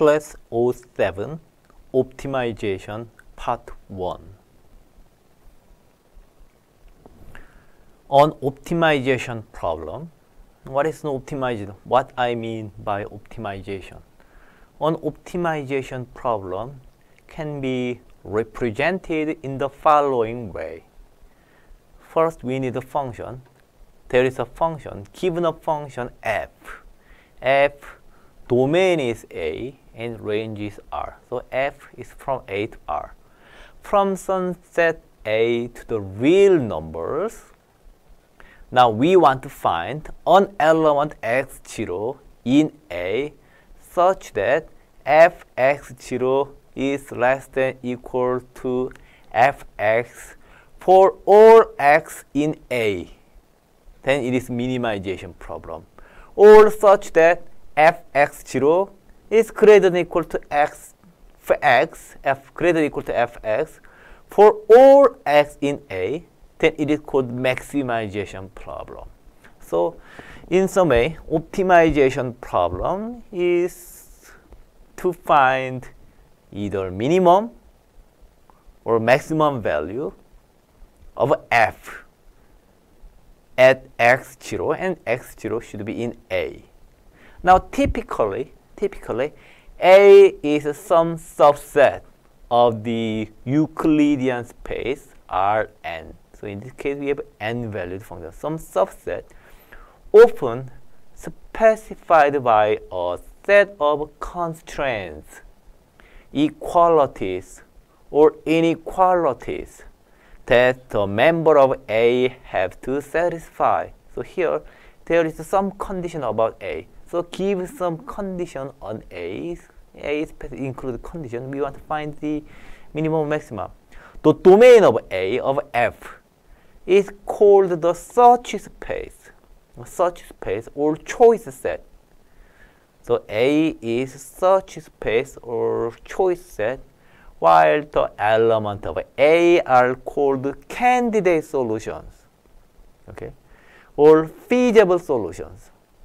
Class 07 Optimization Part 1. On optimization problem, what is an optimization? What I mean by optimization? An optimization problem can be represented in the following way. First, we need a function. There is a function, given a function f. F domain is A and range is R. So f is from A to R. From some set A to the real numbers. Now we want to find an element x0 in A such that fx0 is less than equal to fx for all x in A. Then it is minimization problem. Or such that fx0 is greater than equal to x for x, f greater than equal to fx for all x in A, then it is called maximization problem. So in some way, optimization problem is to find either minimum or maximum value of f at x0, and x0 should be in A. Now typically A is some subset of the Euclidean space Rn. So in this case we have n-valued function, some subset often specified by a set of constraints, equalities or inequalities that the member of A have to satisfy. So here there is some condition about A. So give some condition on A include condition, we want to find the minimum maximum. The domain of A of f is called the search space or choice set. So A is search space or choice set, while the element of A are called candidate solutions, okay, or feasible solutions.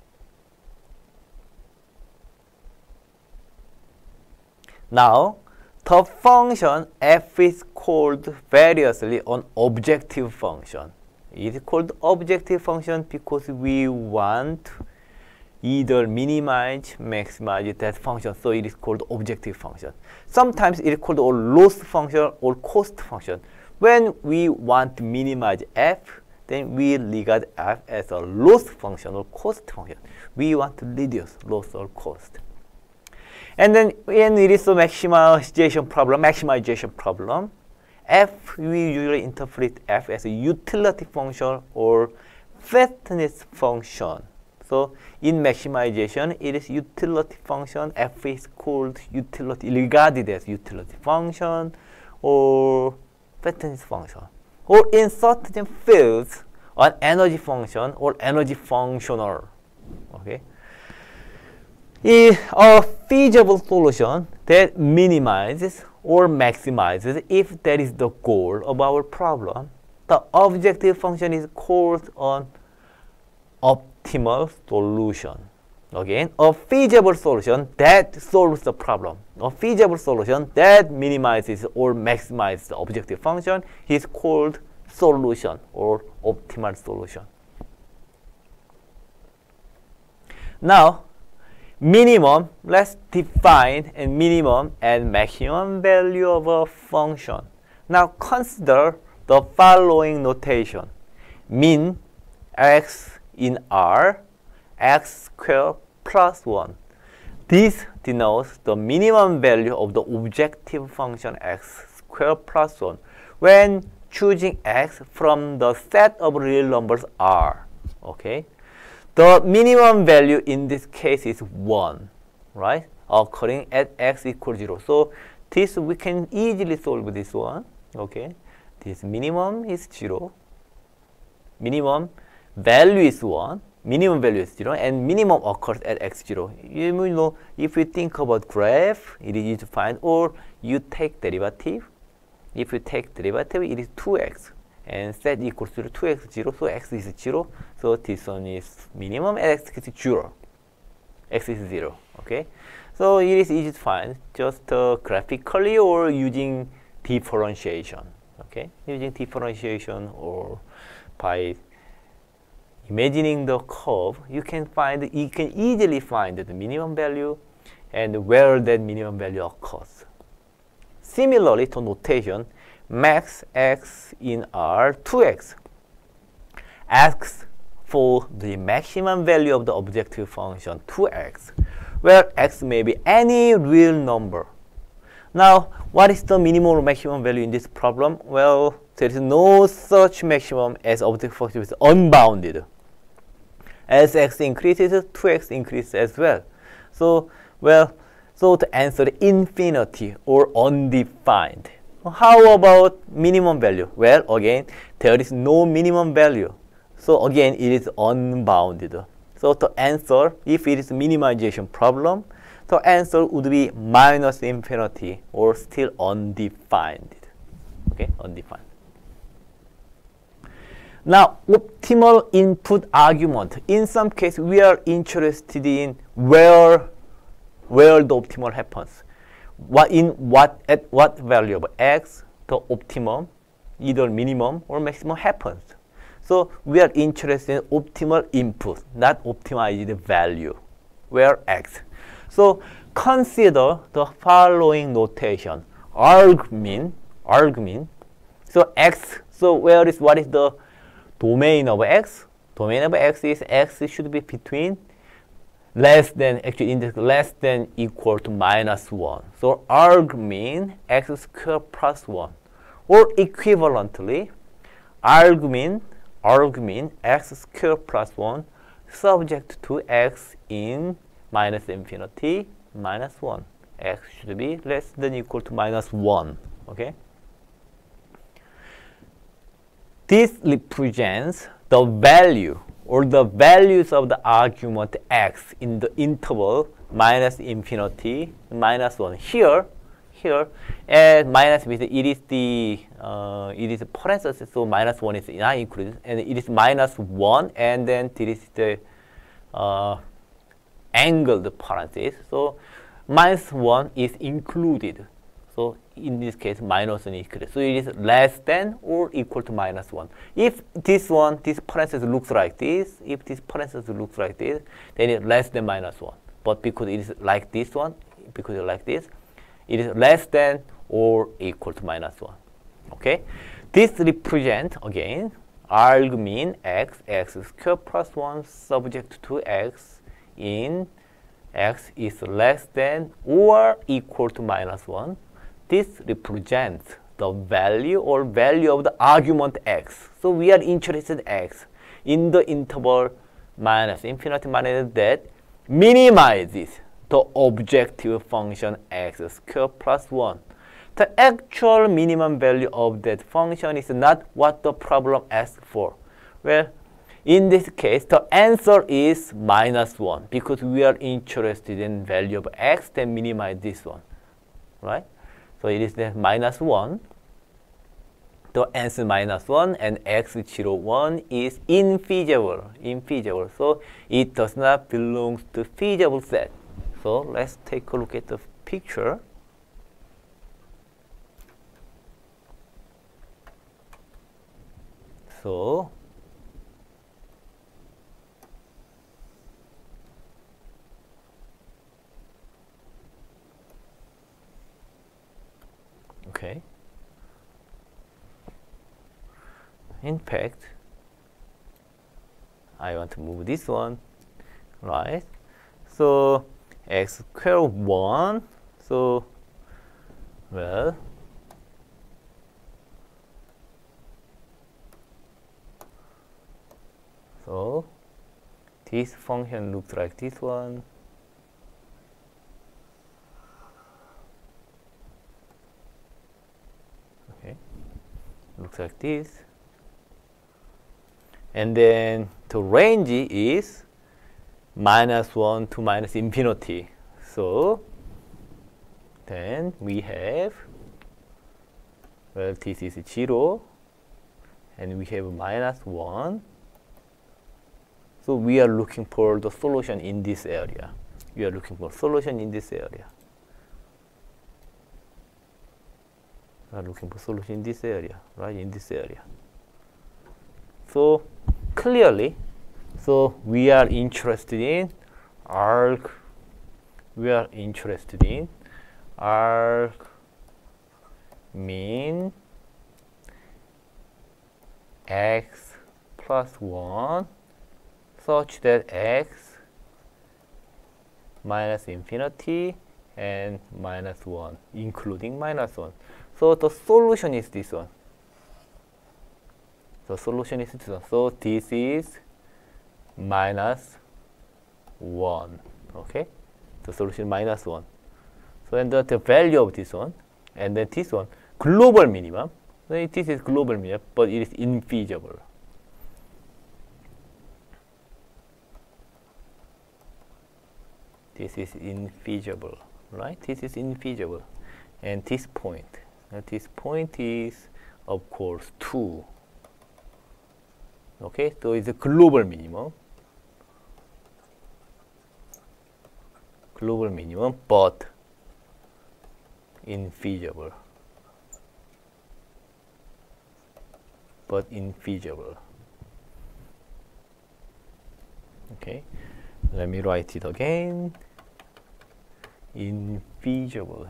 Now, the function f is called variously an objective function. It is called objective function because we want either minimize, maximize that function. So it is called objective function. Sometimes it is called a loss function or cost function. When we want to minimize f, then we regard f as a loss function or cost function. We want to reduce loss or cost. And then when it is a maximization problem, f, we usually interpret f as a utility function or fatness function. So in maximization, it is utility function. F is called utility, regarded as utility function or fatness function. Or in certain fields, an energy function or energy functional. Okay. Is a feasible solution that minimizes or maximizes if that is the goal of our problem. The objective function is called an optimal solution. Again, a feasible solution that solves the problem. A feasible solution that minimizes or maximizes the objective function is called solution or optimal solution. Now, minimum, let's define a minimum and maximum value of a function. Now consider the following notation. Min x in R, x squared plus 1. This denotes the minimum value of the objective function x squared plus 1 when choosing x from the set of real numbers R. Okay? The minimum value in this case is 1, right? Occurring at x equals 0. So this we can easily solve this one. Okay, this minimum is 0. Minimum value is 1. Minimum value is 0, and minimum occurs at x0. You know, if you think about graph, it is easy to find. Or you take derivative. If you take derivative, it is 2x. And z equals to 2x 0, so x is 0. So this one is minimum, and x is 0. X is 0. Okay. So it is easy to find just graphically or using differentiation. Okay, using differentiation or by imagining the curve, you can easily find the minimum value and where that minimum value occurs. Similarly to notation, max x in R 2x asks for the maximum value of the objective function 2x, where x may be any real number. Now, what is the minimum or maximum value in this problem? Well, there is no such maximum as objective function is unbounded. As x increases, 2x increases as well. So the answer is infinity or undefined. How about minimum value? Well, again, there is no minimum value. So again, it is unbounded. So the answer, if it is a minimization problem, the answer would be minus infinity or still undefined. Okay, undefined. Now, optimal input argument. In some case, we are interested in where the optimal happens. At what value of x the optimum, either minimum or maximum happens. So we are interested in optimal input, not optimized value, where x. So consider the following notation. Argmin. So x. So what is the domain of x? Domain of x is x should be between less than equal to -1. So argmin x squared plus 1. Or equivalently, argmin x squared plus 1 subject to x in minus infinity minus 1. X should be less than equal to -1. Okay. This represents the value or the values of the argument x in the interval minus infinity minus 1. Here, minus means it is parenthesis, so minus 1 is not included, and it is minus 1, and then this is the angled parenthesis. So minus 1 is included. So in this case, minus 1 is included. So it is less than or equal to minus 1. If this parenthesis looks like this, then it's less than minus 1. But because it is like this one, it is less than or equal to minus 1. Okay? This represents, again, argmin x squared plus 1 subject to x in x is less than or equal to minus 1. This represents the value of the argument x. So we are interested in x in the interval minus infinity minus that minimizes the objective function x squared plus 1. The actual minimum value of that function is not what the problem asks for. Well, in this case, the answer is -1 because we are interested in value of x, then minimize this one, right? So it is then -1. The answer -1 and x01 is infeasible. So it does not belong to feasible set. So let's take a look at the picture. So okay. In fact, I want to move this one, right? So x squared 1. So, well, so this function looks like this one. Okay, looks like this. And then the range is -1 to minus infinity. So then we have, well, this is 0, and we have -1. So we are looking for the solution in this area. We are looking for solution in this area. We are looking for solution in this area, right? In this area. So clearly, so we are interested in arg. We are interested in arg mean x plus 1 such that x minus infinity and minus 1, including minus 1. So the solution is this one. The solution is this one. So this is minus 1. Okay? The solution minus 1. So and the value of this one, and then this one, global minimum. So this is global minimum, but it is infeasible. This is infeasible, right? This is infeasible. And this point is, of course, 2. Okay, so it's a global minimum. Global minimum, but infeasible. But infeasible. Okay, let me write it again. Infeasible,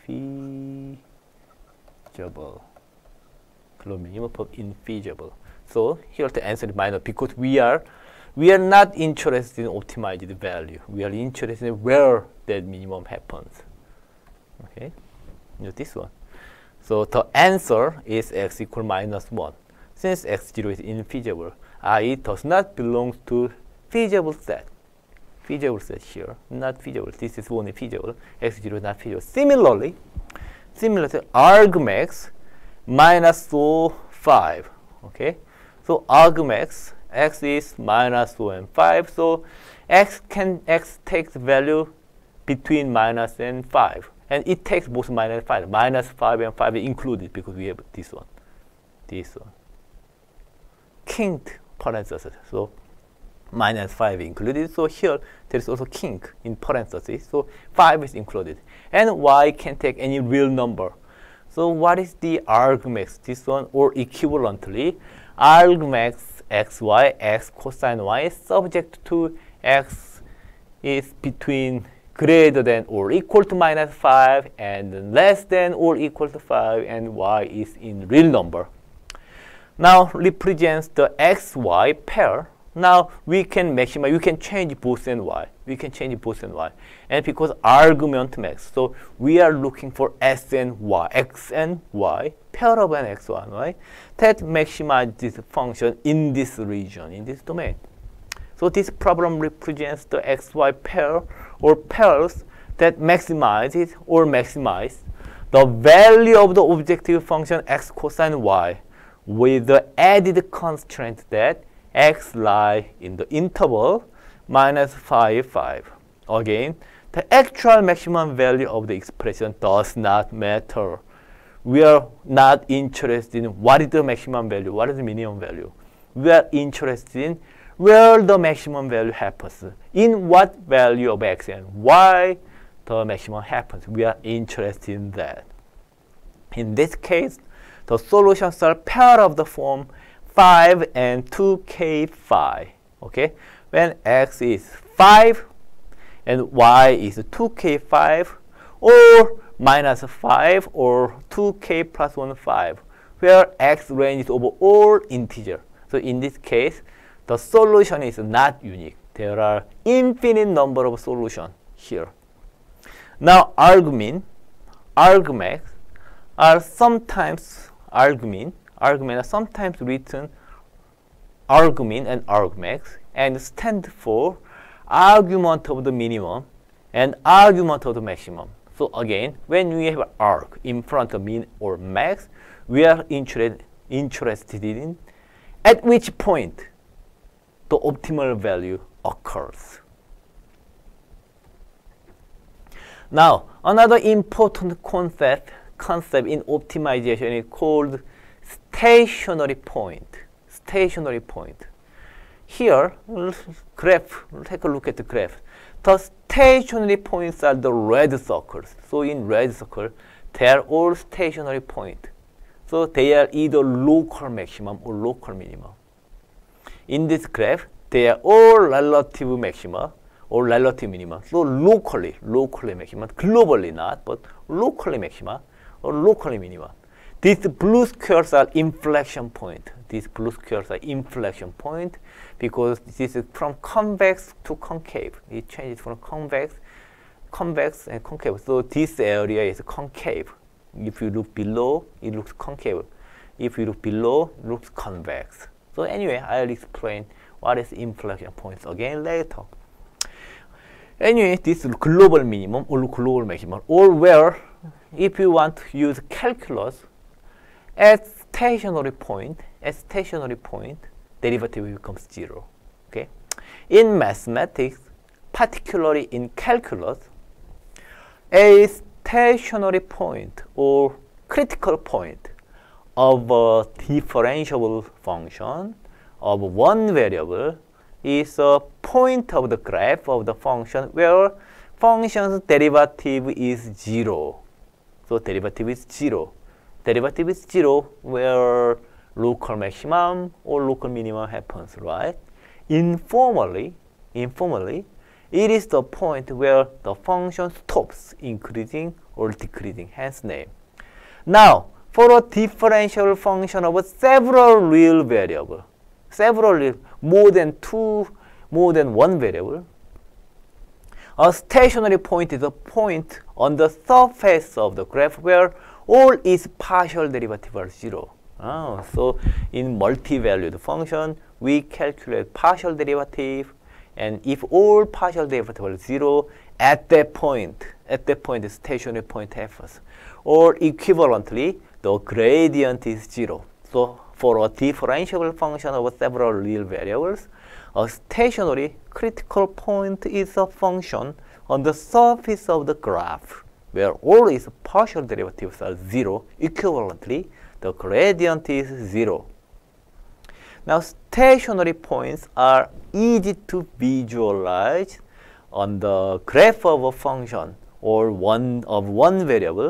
infeasible. Global minimum, but infeasible. So here the answer is minus because we are not interested in optimized value. We are interested in where that minimum happens. Okay, this one. So the answer is x equal minus 1. Since x0 is infeasible, I does not belong to feasible set. Feasible set here, not feasible. This is only feasible. x0 is not feasible. Similarly, argmax minus 5. Okay, so argmax x is minus 4 and 5. So x takes value between minus and 5, and it takes both minus and 5. Minus 5 and 5 is included because we have this one, kinked parenthesis. So minus 5 included. So here there is also kink in parentheses. So 5 is included, and y can take any real number. So what is the argmax? This one, or equivalently, argmax xy, x cosine y is subject to x is between greater than or equal to minus 5 and less than or equal to 5, and y is in real number. Now represents the xy pair. Now we can maximize, we can change both and y. And because argument max, so we are looking for s and y, x and y, pair of an x, y, right? That maximize this function in this region, in this domain. So this problem represents the xy pair or pairs that maximize the value of the objective function x cosine y with the added constraint that x lie in the interval minus 5, 5. Again, the actual maximum value of the expression does not matter. We are not interested in what is the maximum value, what is the minimum value. We are interested in where the maximum value happens, in what value of x and y the maximum happens. We are interested in that. In this case, the solutions are pair of the form 5 and 2k phi. Okay, when x is 5 and y is 2k 5, or minus 5 or 2k plus 1 5, where x ranges over all integer. So in this case, the solution is not unique. There are infinite number of solutions here. Now argmin, argmax are sometimes argmin are sometimes written argmin and argmax and stand for argument of the minimum and argument of the maximum. So again, when we have arg in front of min or max, we are interested in at which point the optimal value occurs. Now, another important concept in optimization is called stationary point. Stationary point. Here, graph. Take a look at the graph. The stationary points are the red circles. So in red circle, they are all stationary points. So they are either local maximum or local minimum. In this graph, they are all relative maxima or relative minima. So locally maxima, globally not, but locally maxima or locally minima. These blue squares are inflection point. These blue squares are inflection point because this is from convex to concave. It changes from convex and concave. So this area is concave. If you look below, it looks concave. If you look below, it looks convex. So anyway, I'll explain what is inflection points again later. Anyway, this is global minimum or global maximum, or where if you want to use calculus, at stationary point, derivative becomes 0. Okay? In mathematics, particularly in calculus, a stationary point or critical point of a differentiable function of one variable is a point of the graph of the function where function's derivative is 0. So derivative is 0. Derivative is 0 where local maximum or local minimum happens, right? Informally, it is the point where the function stops increasing or decreasing, hence name. Now, for a differential function of several real variables, more than one variable, a stationary point is a point on the surface of the graph where all its partial derivatives are 0. So in multi-valued function, we calculate partial derivative, and if all partial derivatives are 0, at that point the stationary point happens. Or equivalently, the gradient is 0. So for a differentiable function of several real variables, a stationary critical point is a function on the surface of the graph where all its partial derivatives are 0. Equivalently, the gradient is 0. Now, stationary points are easy to visualize on the graph of a function or one variable.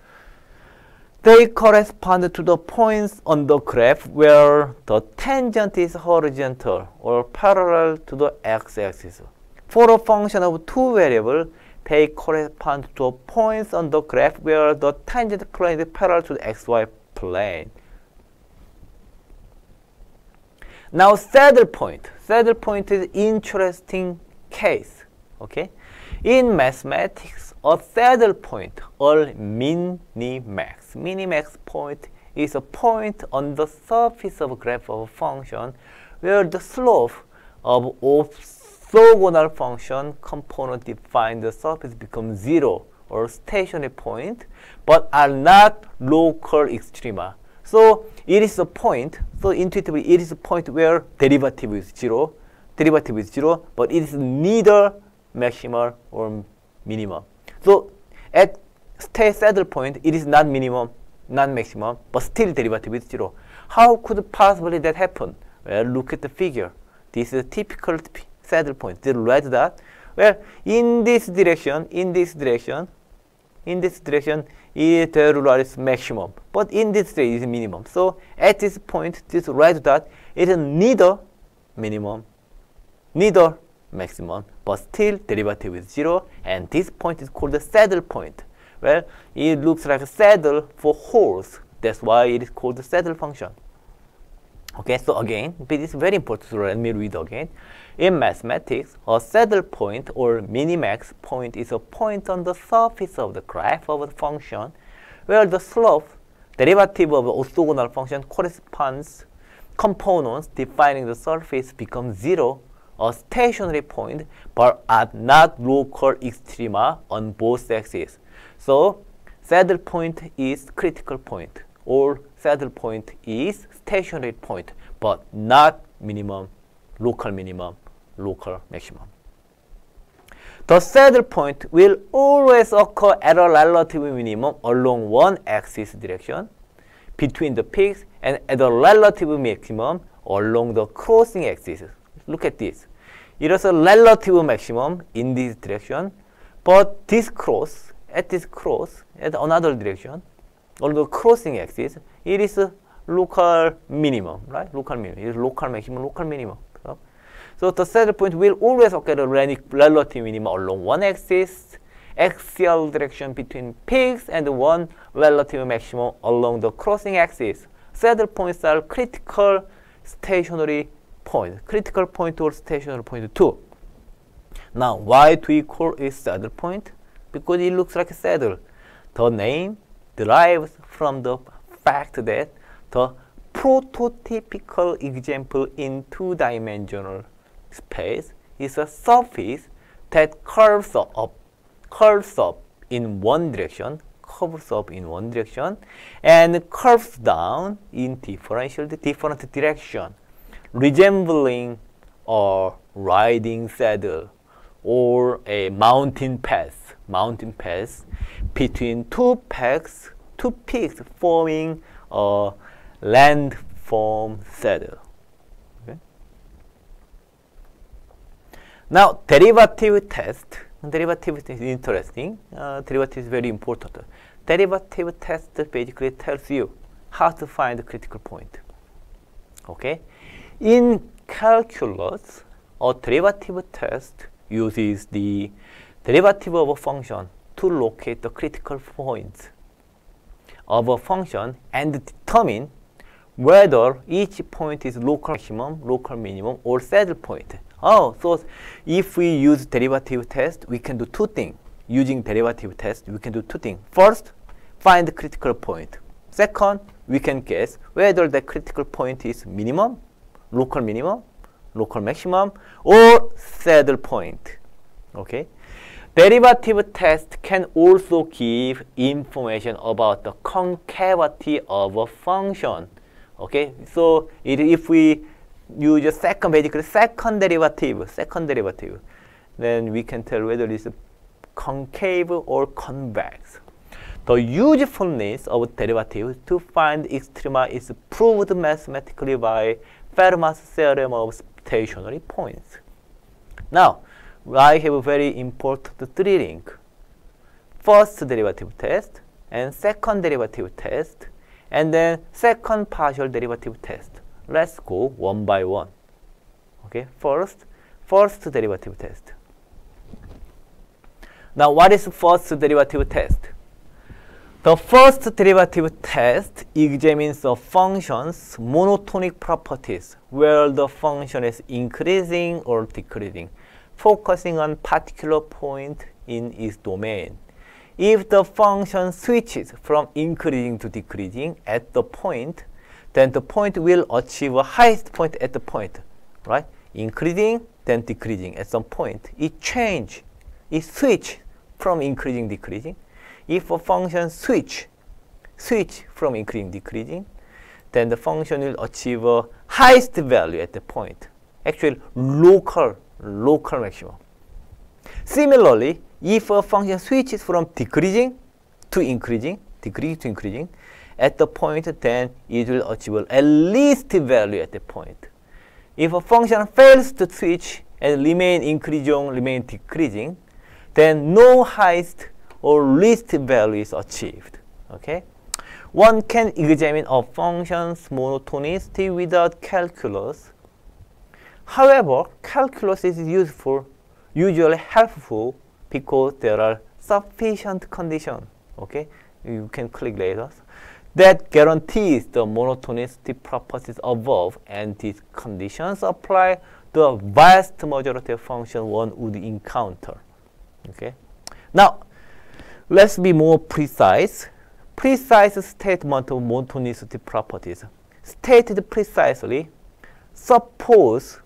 They correspond to the points on the graph where the tangent is horizontal or parallel to the x-axis. For a function of two variables, they correspond to points on the graph where the tangent plane is parallel to the xy plane. Now, saddle point. Saddle point is interesting case. Okay, in mathematics, a saddle point or minimax point is a point on the surface of a graph of a function where the slope of orthogonal function component define the surface becomes 0 or stationary point, but are not local extrema. So it is a point. So intuitively, it is a point where derivative is 0. But it is neither maximal or minimum. So at saddle point, it is not minimum, not maximum, but still derivative is 0. How could possibly that happen? Well, look at the figure. This is a typical saddle point. The red dot. Well, in this direction, the ruler is maximum, but in this direction is minimum. So at this point, this red dot is neither minimum, neither maximum, but still derivative is 0, and this point is called the saddle point. Well, it looks like a saddle for horse. That's why it is called the saddle function. Okay, so again, but it's very important, so let me read again. In mathematics, a saddle point or minimax point is a point on the surface of the graph of a function where the slope, derivative of the orthogonal function corresponds components defining the surface become 0, a stationary point, but are not local extrema on both axes. So saddle point is critical point, or saddle point is stationary point, but not minimum, local minimum, local maximum. The saddle point will always occur at a relative minimum along one axis direction between the peaks and at a relative maximum along the crossing axis. Look at this. it is a relative maximum in this direction, but this cross, at another direction, although crossing axis, it is a local minimum, right? Local minimum. It is local maximum, local minimum. So the saddle point will always occur at a relative minimum along one axis, axial direction between peaks, and one relative maximum along the crossing axis. Saddle points are critical stationary point, critical point or stationary point too. Now, why do we call it saddle point? Because it looks like a saddle. The name derives from the fact that the prototypical example in two-dimensional space is a surface that curves up in one direction, and curves down in different direction, resembling a riding saddle or a mountain pass between two peaks forming a landform saddle. Now, derivative test. Derivative is interesting. Derivative is very important. Derivative test basically tells you how to find the critical point. Okay? In calculus, a derivative test uses the derivative of a function to locate the critical points of a function and determine whether each point is local maximum, local minimum, or saddle point. Oh, so if we use derivative test, we can do two things. Using derivative test, we can do two things. First, find the critical point. Second, we can guess whether the critical point is minimum, local maximum, or saddle point. Okay? Derivative test can also give information about the concavity of a function. Okay? So if we use a second derivative, then we can tell whether it's concave or convex. The usefulness of derivative to find extrema is proved mathematically by Fermat's theorem of stationary points. Now, I have a very important three links. First derivative test, and second derivative test, and then second partial derivative test. Let's go one by one. Okay, first derivative test. Now, what is first derivative test? The first derivative test examines the function's monotonic properties, where the function is increasing or decreasing, focusing on particular point in its domain. If the function switches from increasing to decreasing at the point, then the point will achieve a highest point at the point, right? Increasing, then decreasing at some point. It switch from increasing, decreasing. If a function switch from increasing, decreasing, then the function will achieve a highest value at the point. Actually, local maximum. Similarly, if a function switches from decreasing to increasing, at the point, then it will achieve at least value at the point. If a function fails to switch and remain decreasing, then no highest or least value is achieved. Okay? One can examine a function's monotonicity without calculus. However, calculus is usually helpful because there are sufficient conditions. Okay? You can click later. That guarantees the monotonicity properties above, and these conditions apply to a vast majority of functions one would encounter. Okay? Now, let's be more precise. Precise statement of monotonicity properties. Stated precisely, suppose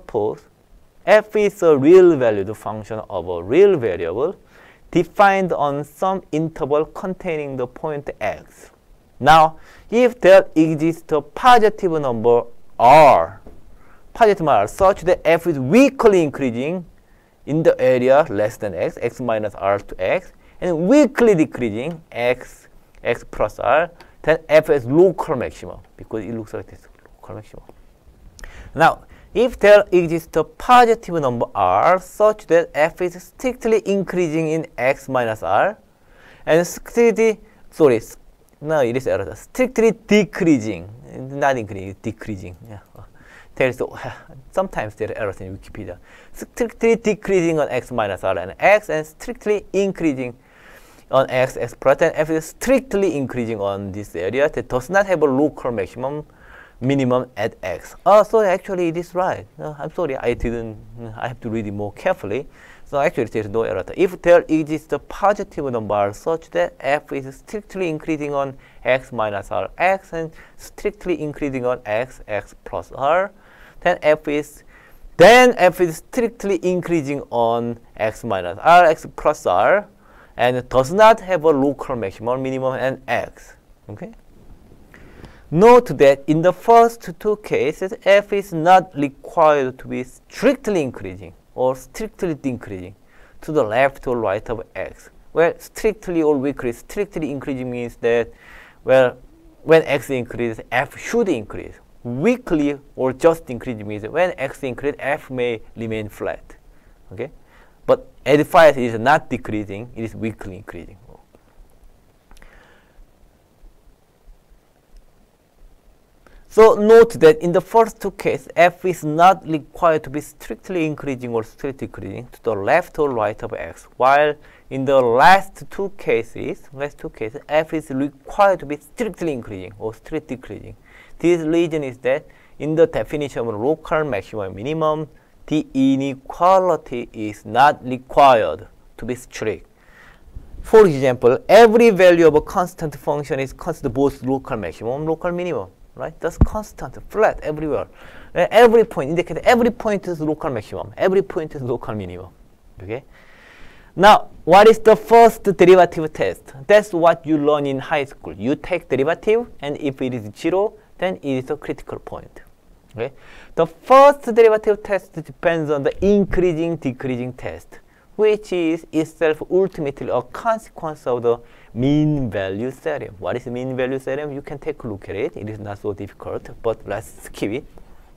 f is a real valued function of a real variable defined on some interval containing the point x. Now, if there exists a positive number r such that f is weakly increasing in the area less than x minus r to x, and weakly decreasing x plus r, then f is local maximum, because it looks like this, local maximum. Now, if there exists a positive number r such that f is strictly increasing in x minus r and strictly decreasing, not increasing, decreasing. Yeah. There's sometimes there are errors in Wikipedia. Strictly decreasing on x minus r and x, and strictly increasing on x plus, and f is strictly increasing on this area that does not have a local maximum, minimum at x. Oh, so actually it is right. No, I'm sorry, I have to read it more carefully. So actually there is no error. If there exists a positive number such that f is strictly increasing on x minus r x and strictly increasing on x plus r, then f is strictly increasing on x minus r x plus r and does not have a local maximum, minimum and x. Okay. Note that in the first two cases, f is not required to be strictly increasing or strictly decreasing to the left or right of x. Well, strictly or weakly, strictly increasing means that, well, when x increases, f should increase. Weakly or just increasing means that when x increases, f may remain flat. Okay? But as far as it is not decreasing, it is weakly increasing. So note that in the first two cases, f is not required to be strictly increasing or strictly decreasing to the left or right of x, while in the last two cases, f is required to be strictly increasing or strictly decreasing. This reason is that in the definition of local maximum and minimum, the inequality is not required to be strict. For example, every value of a constant function is constant both local maximum, local minimum. Right? That's constant, flat everywhere. Every point indicates every point is local maximum. Every point is local minimum. Okay. Now, what is the first derivative test? That's what you learn in high school. You take derivative, and if it is 0, then it is a critical point. Okay. The first derivative test depends on the increasing, decreasing test, which is itself ultimately a consequence of the mean value theorem. What is the mean value theorem? You can take a look at it. It is not so difficult, but let's skip it.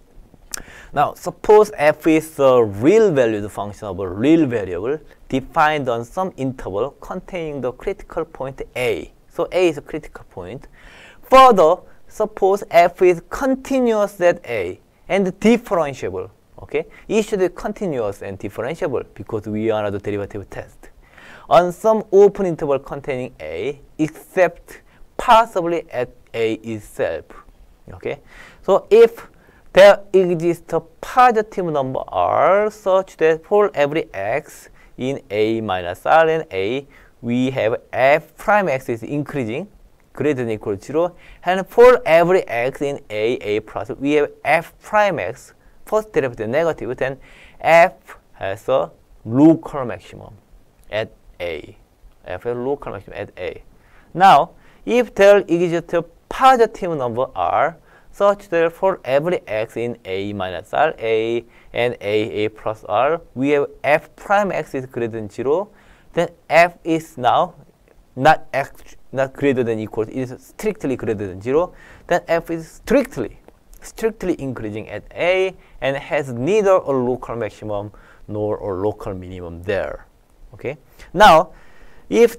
Now, suppose f is a real valued function of a real variable defined on some interval containing the critical point a. So a is a critical point. Further, suppose f is continuous at a and differentiable. Okay, it should be continuous and differentiable because we are at the derivative test on some open interval containing a, except possibly at a itself. Okay, so if there exists a positive number r such that for every x in a minus r and a, we have f prime x is increasing greater than or equal to 0, and for every x in a plus, we have f prime x first derivative negative, then f has a local maximum at a. F has a local maximum at a. Now, if there exists a positive number r such that for every x in a minus r, a, and a plus r, we have f prime x is greater than 0, then f is now not greater than equal, it is strictly greater than 0, then f is strictly increasing at a and has neither a local maximum nor a local minimum there. Okay. Now, if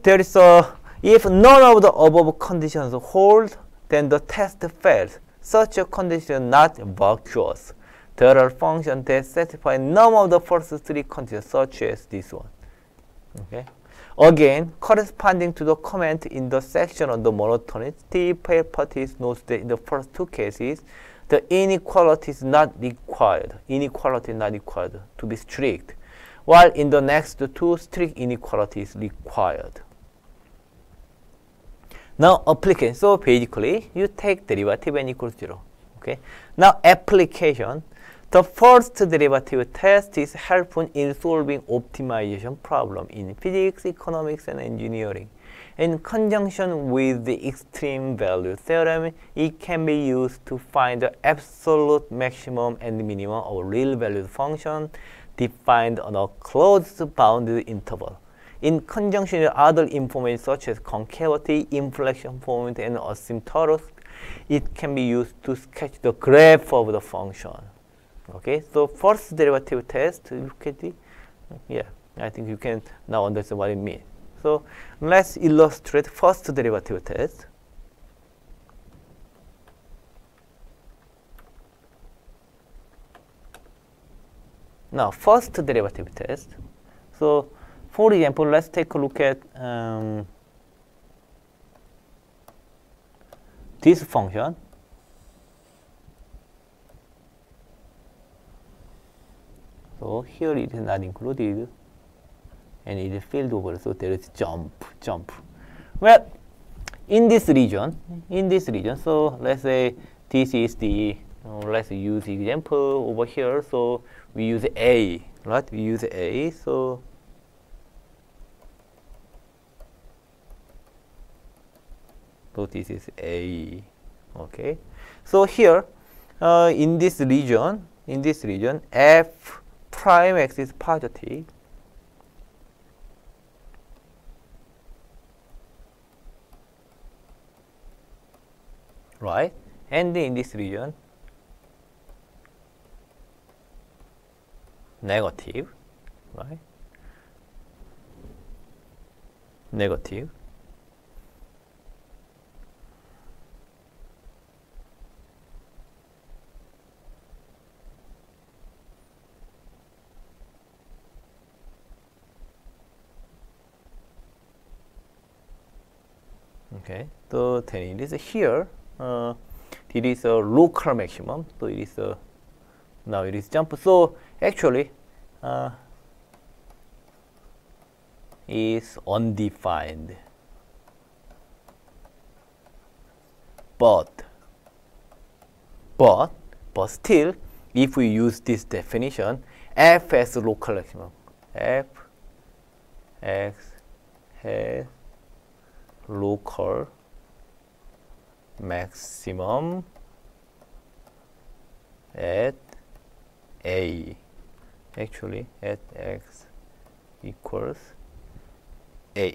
none of the above conditions hold, then the test fails. Such a condition is not virtuous. There are functions that satisfy none of the first three conditions, such as this one. Okay. Again, corresponding to the comment in the section on the monotonicity, Pale-Pattis notes that in the first two cases, the inequality is not required. Inequality is not required to be strict, while in the next two, strict inequality is required. Now, application. So basically, you take derivative n equals 0. Okay. Now, application. The first derivative test is helpful in solving optimization problem in physics, economics, and engineering. In conjunction with the extreme value theorem, it can be used to find the absolute maximum and minimum of real valued function defined on a closed bounded interval. In conjunction with other information such as concavity, inflection point, and asymptotus, it can be used to sketch the graph of the function. Okay, so first derivative test, look at the, yeah, I think you can now understand what it means. So let's illustrate first derivative test. Now, first derivative test. So, for example, let's take a look at this function. So here it is not included, and it is filled over. So there is jump. Well, in this region. So let's say this is the. Let's use example over here. So we use A, right? We use A. So this is A. Okay. So here, in this region, f prime x is positive. Right? And in this region, negative, right? Negative. Okay, so then it is here. It is a local maximum. So it is a, now it is jump. So actually, is undefined. But still, if we use this definition, f as local maximum, f x has local maximum at a, actually at x equals a.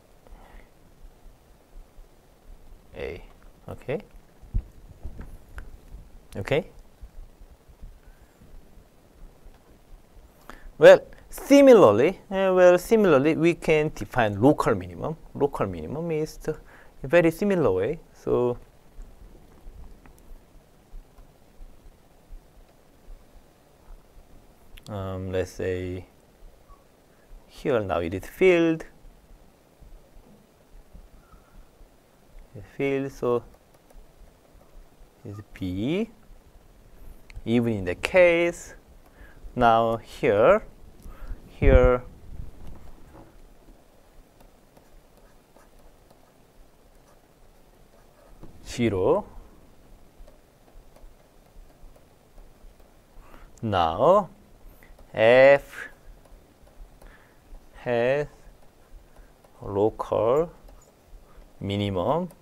Okay. Well, similarly, we can define local minimum. Local minimum is a very similar way. So let's say here now it is filled. So is B. Even in the case, now here 0. Now f has local minimum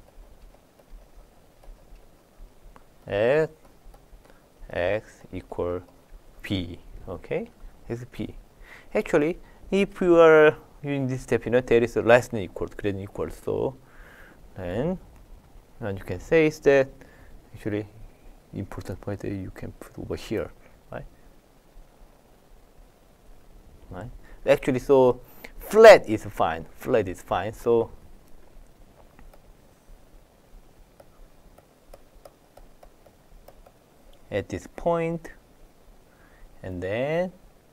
at x equal b. Okay, is p. Actually, if you are using this definition, there is a less than equal, greater than equal. So then, and you can say is that actually important point that you can put over here, right? Right. Actually, so flat is fine. So at this point, and then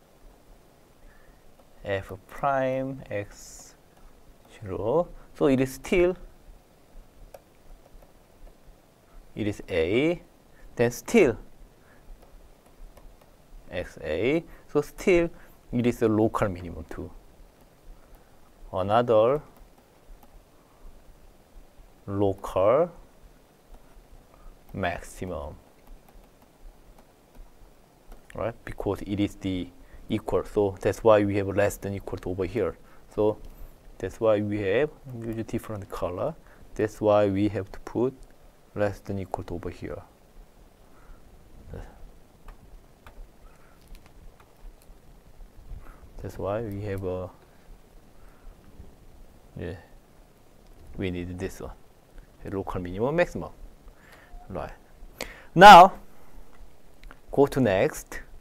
f prime x 0. So it is still, it is a, then still xa. So still it is a local minimum too. Another local maximum, right? Because it is the equal, so that's why we have less than equal to over here. So that's why we have use a different color. That's why we have to put less than equal to over here. That's why we have a, we need this one, a local minimum maximum. Right. Now go to next.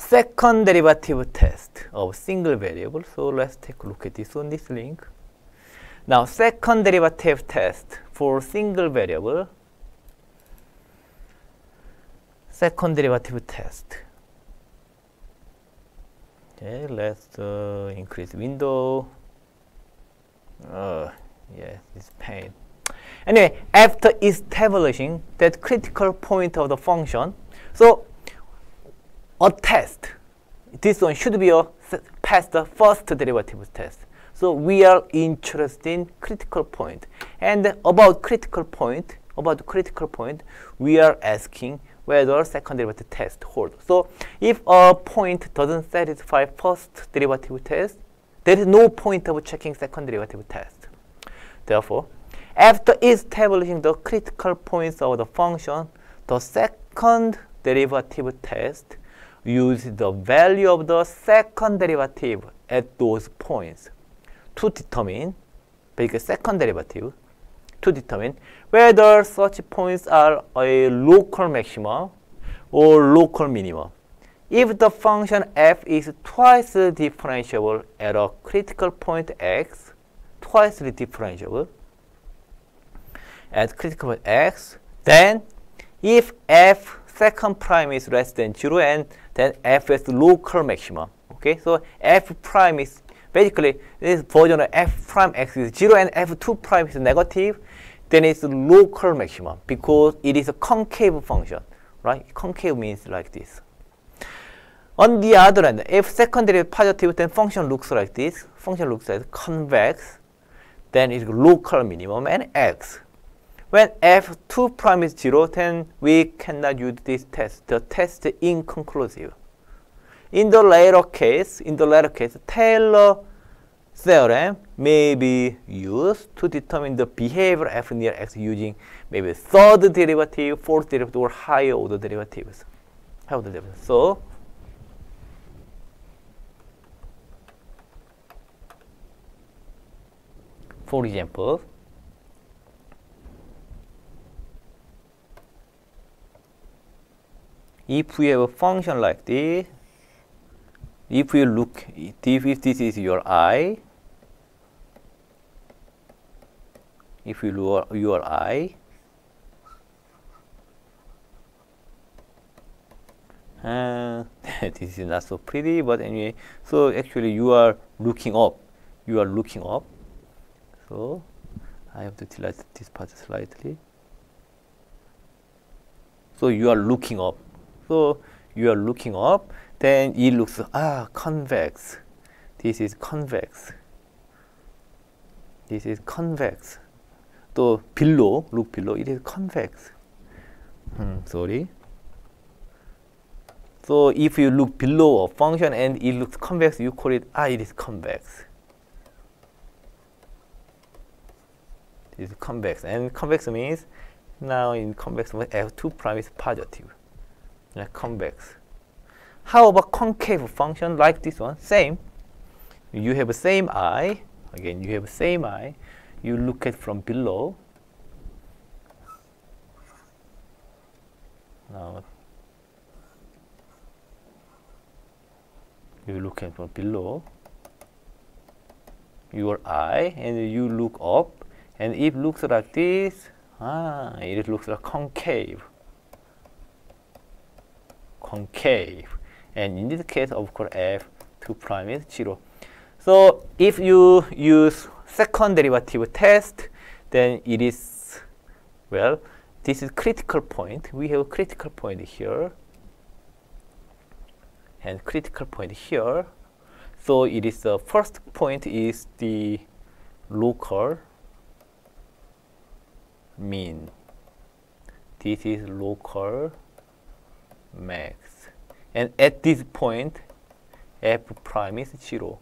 second derivative test of single variable. So let's take a look at this on this link. Now, second derivative test for single variable. Second derivative test. Okay, let's increase window. Yeah, it's pain. Anyway, after establishing that critical point of the function, so a test, this one should be pass the first derivative test. So we are interested in critical point, and about critical point, we are asking whether second derivative test holds. So if a point doesn't satisfy first derivative test, there is no point of checking second derivative test. Therefore, after establishing the critical points of the function, the second derivative test uses the value of the second derivative at those points to determine, basically second derivative, to determine whether such points are a local maximum or local minimum. If the function f is twice differentiable at a critical point x, twice differentiable at critical point x, then if f second prime is less than 0, and then f is local maximum. Okay, so f prime is basically this version of f prime x is 0 and f2 prime is negative, then it's local maximum because it is a concave function, right? Concave means like this. On the other hand, if second derivative positive, then function looks like this. Function looks like convex, then it's local minimum and x. When f2 prime is 0, then we cannot use this test. The test is inconclusive. In the latter case, Taylor theorem may be used to determine the behavior f near x using maybe third derivative, fourth derivative, or higher order derivatives. So, for example, if we have a function like this, if we look, if this is your I, if you look your I, this is not so pretty, but anyway, so actually you are looking up, so I have to delete this part slightly. So you are looking up. Then it looks convex. This is convex. So below, look below, it is convex. Sorry. So if you look below a function and it looks convex, you call it it is convex. This is convex, and convex means now in convex f2 prime is positive. Convex. How about concave function like this one? Same. You have the same I. Again, you have the same I. You look at from below. Now, you look at from below your I, and you look up, and it looks like this. It looks like concave. And in this case, of course, f2 prime is 0. So if you use second derivative test, then it is, well, this is critical point. We have a critical point here and critical point here. So it is the first point is the local mean. This is local max. And at this point, f prime is 0.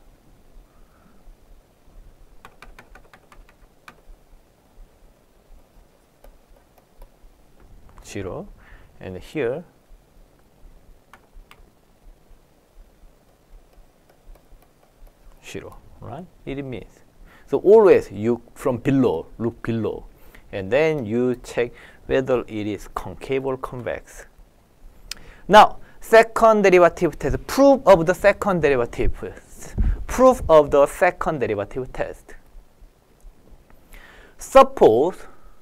And here, right? It means. So always you from below, look below, and then you check whether it is concave or convex. Now, second derivative test, proof of the second derivative, proof of the second derivative test. Suppose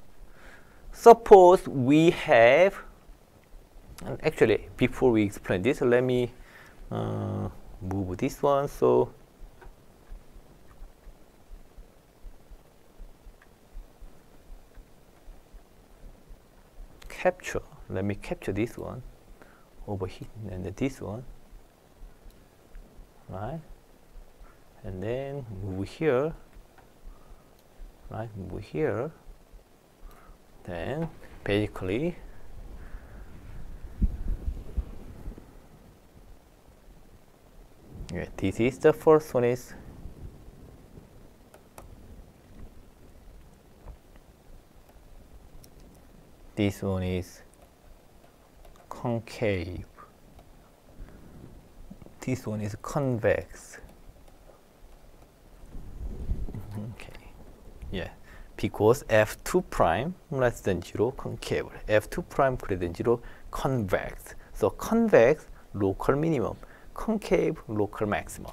we have, and actually before we explain this, let me move this one. So capture, let me capture this one over here and this one, right? And then move here, right? Move here. Then basically this is the first one is this one is concave, this one is convex. Okay, yeah, because f2 prime less than 0 concave, f2 prime greater than 0 convex. So convex local minimum, concave local maximum.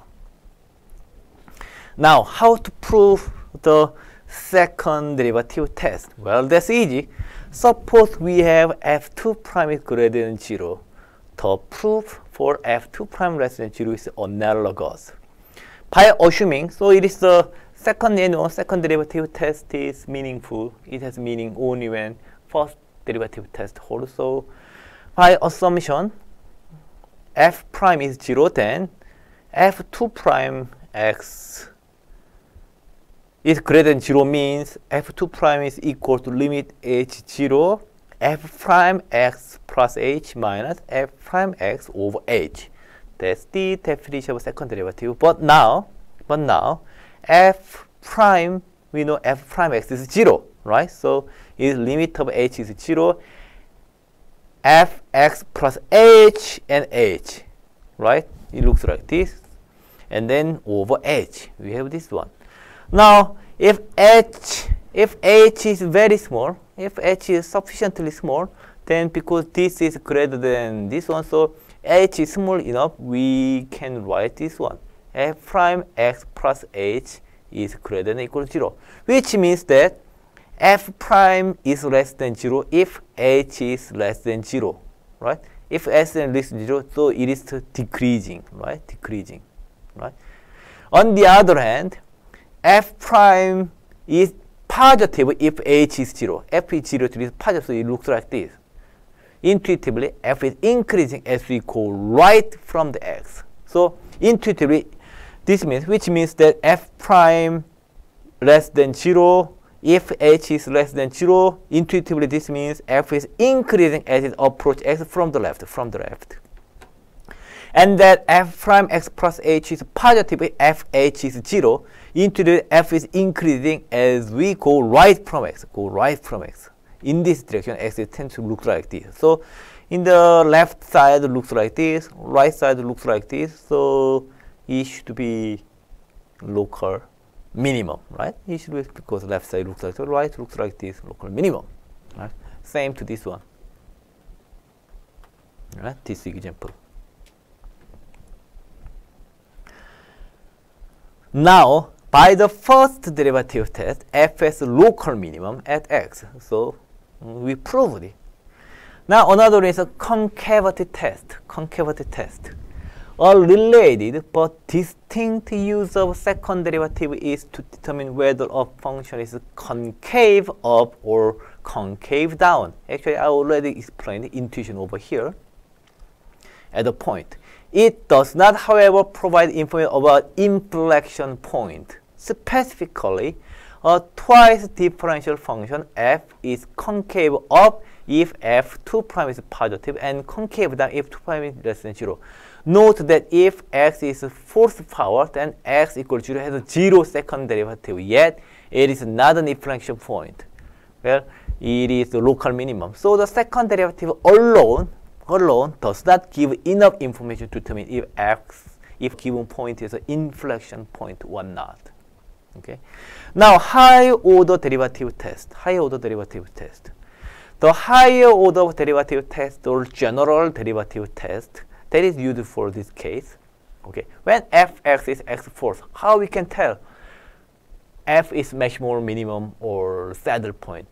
Now how to prove the second derivative test? Well, that's easy. Suppose we have f2 prime is greater than 0. The proof for f2 prime less than 0 is analogous. By assuming, so it is the second derivative test is meaningful. It has meaning only when first derivative test holds. So by assumption, f prime is 0, then f2 prime x is greater than 0 means f2 prime is equal to limit h0 f prime x plus h minus f prime x over h. That's the definition of second derivative. But now f prime, we know f prime x is 0, right? So its limit of h is 0, fx plus h and h, right? It looks like this. And then over h, we have this one. Now, if h is very small, if h is sufficiently small, then because this is greater than this one, so h is small enough, we can write this one. F prime x plus h is greater than or equal to 0, which means that f prime is less than 0 if h is less than 0, right? If h is less than 0, so it is decreasing, right? Decreasing, right? On the other hand, f prime is positive if h is 0. F is 0 to is positive, so it looks like this. Intuitively, f is increasing as we go right from the x. So intuitively, this means, which means that f prime less than 0, if h is less than 0, intuitively this means f is increasing as it approaches x from the left, And that f prime x plus h is positive if f h is 0. Intuitively, f is increasing as we go right from x, In this direction, x tends to look like this. So in the left side looks like this, right side looks like this. So it should be local minimum, right? It should be, because left side looks like this, right looks like this, local minimum, right? Same to this one, right? This example. Now, by the first derivative test, f has local minimum at x. So we proved it. Now another is a concavity test. A related but distinct use of second derivative is to determine whether a function is concave up or concave down. Actually, I already explained the intuition over here at the point. It does not, however, provide information about inflection point. Specifically, a twice differential function f is concave up if f2 prime is positive and concave down if 2 prime is less than 0. Note that if x is fourth power, then x equals 0 has a 0 second derivative, yet it is not an inflection point. Well, it is the local minimum. So the second derivative alone does not give enough information to determine if given point is an inflection point or not. Okay. Now higher order derivative test. The higher order derivative test or general derivative test that is used for this case. Okay, when fx is x4, how we can tell f is maximum or minimum or saddle point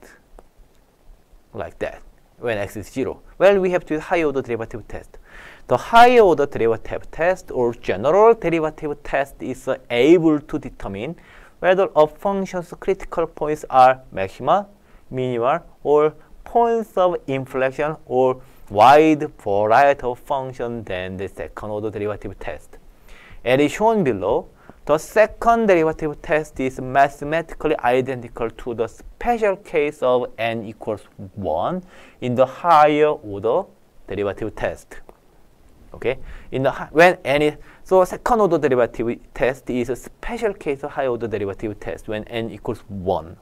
like that when x is 0? Well, we have to use higher order derivative test. The higher order derivative test or general derivative test is able to determine whether a function's critical points are maxima, minima, or points of inflection or wide variety of function than the second order derivative test. As is shown below, the second derivative test is mathematically identical to the special case of n equals 1 in the higher order derivative test. Okay, when n is so second order derivative test is a special case of higher order derivative test when n equals 1.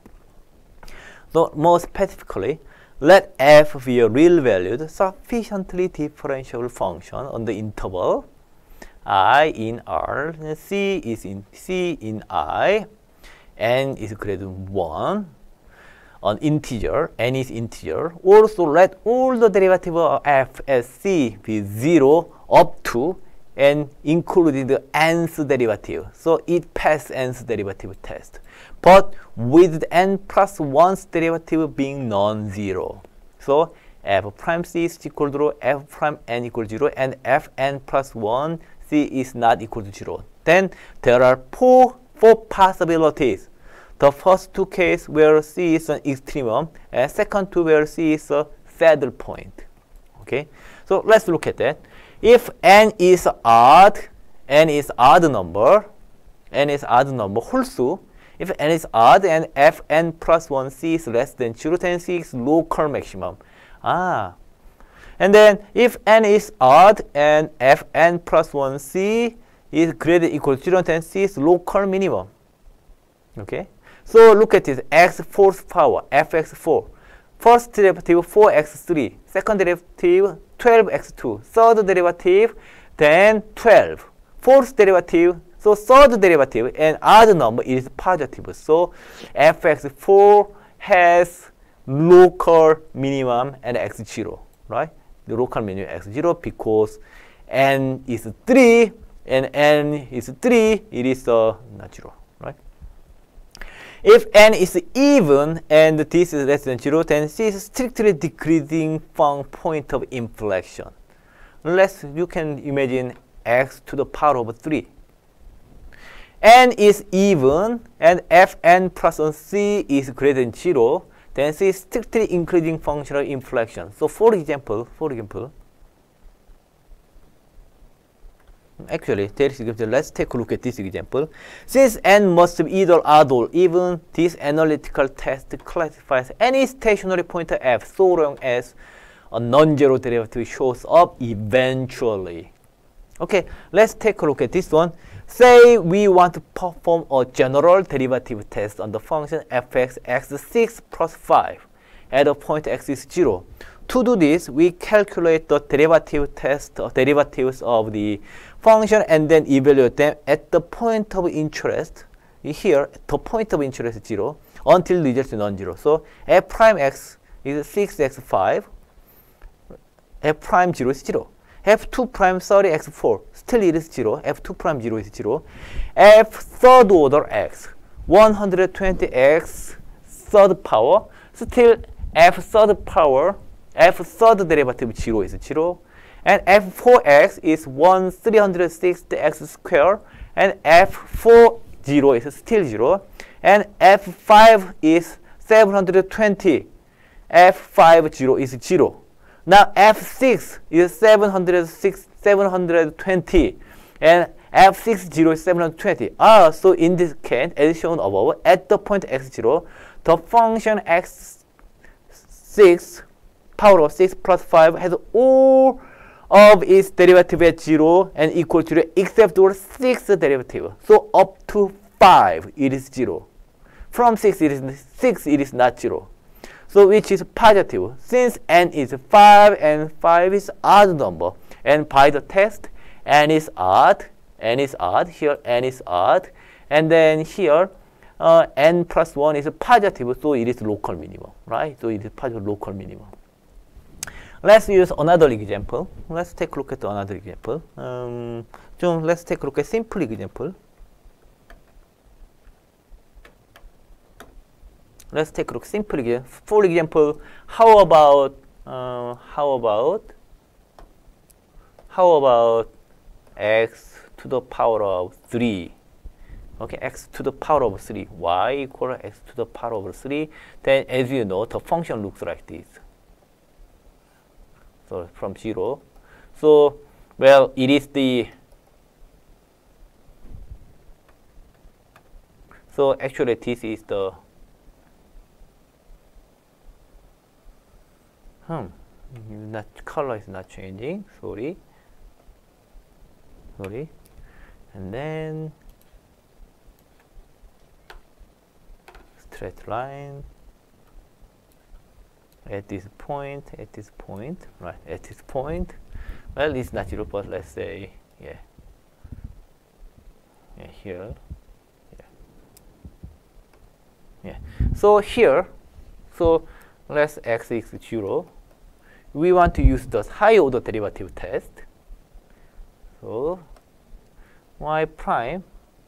So more specifically, let f be a real valued sufficiently differentiable function on the interval I in R, C is in C in I, n is greater than 1, an integer, n is integer. Also let all the derivative of f as C be 0 up to and including the nth derivative. So it passes nth derivative test, but with n plus 1's derivative being non-zero. So f prime c is equal to f prime n equals 0 and f n plus 1 c is not equal to 0. Then there are four possibilities. The first two cases where c is an extremum, and second two where c is a saddle point. Okay, so let's look at that. If n is odd number whole. If n is odd and fn plus 1c is less than 0, then c is local maximum. And then if n is odd and fn plus 1c is greater than or equal to 0, then c is local minimum. Okay, so look at this: x fourth power fx4, first derivative 4x3, second derivative 12x2, third derivative then 12, fourth derivative. So third derivative and odd number is positive. So fx4 has local minimum and x0, right? The local minimum x0 because n is 3 and n is 3, it is not 0, right? If n is even and this is less than 0, then c is strictly decreasing point of inflection. Unless you can imagine x to the power of 3. n is even and fn plus c is greater than 0, then c is strictly increasing functional inflection. So for example, actually, let's take a look at this example. Since n must be either odd or even, this analytical test classifies any stationary point f so long as a non-zero derivative shows up eventually. Okay, let's take a look at this one. Say we want to perform a general derivative test on the function fx x6 plus 5 at a point x is 0. To do this, we calculate the derivative test derivatives of the function and then evaluate them at the point of interest. Here, the point of interest is 0 until results non-zero. So f prime x is 6x5, f prime 0 is 0. f2 prime 30x4, still it is 0. f2 prime 0 is 0. f third order x, 120x third power, still f third power, f third derivative 0 is 0. And f4x is 360x squared, and f4 0 is still 0. And f5 is 720, f5 0 is 0. Now f6 is 720 and f6 0 is 720. So in this case, as shown above, at the point x0, the function x6 power of 6 plus 5 has all of its derivative at 0 and equal to 0 except for 6th derivative. So up to 5 it is 0. From 6 it is not 0. So which is positive. Since n is 5 and 5 is odd number, and by the test n is odd, here n is odd, and then here n plus 1 is positive, so it is local minimum, right? So it is positive local minimum. Let's use another example. Let's take a look at another example. Let's take a look at simple example. Let's take a look simple example. For example, how about x to the power of 3? Okay, x to the power of 3. Y equal x to the power of 3. Then, as you know, the function looks like this. So from 0. So, well, it is the. So actually, this is the. Not color is not changing. Sorry. And then straight line at this point, right? At this point, well, it's not 0, but let's say, here, So here, let's x is 0. We want to use the higher order derivative test. So y prime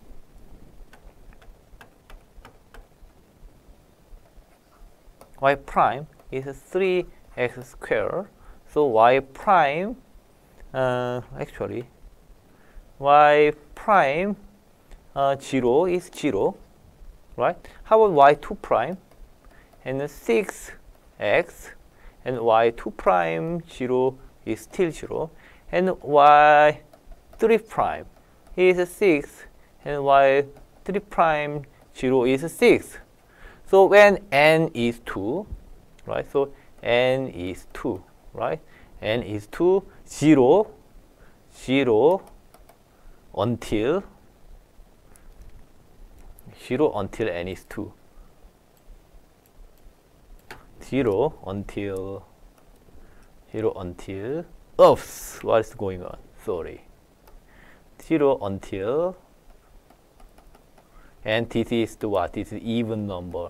is 3x squared. So y prime, actually, y prime 0 is 0, right? How about y2 prime and 6x, and y2 prime 0 is still 0, and y3 prime is 6, and y3 prime 0 is 6. So when n is 2, right? So n is 2, right? N is 2, 0 until n is 2. 0 until oops, what is going on? Sorry. 0 until, and this is the what? This is even number.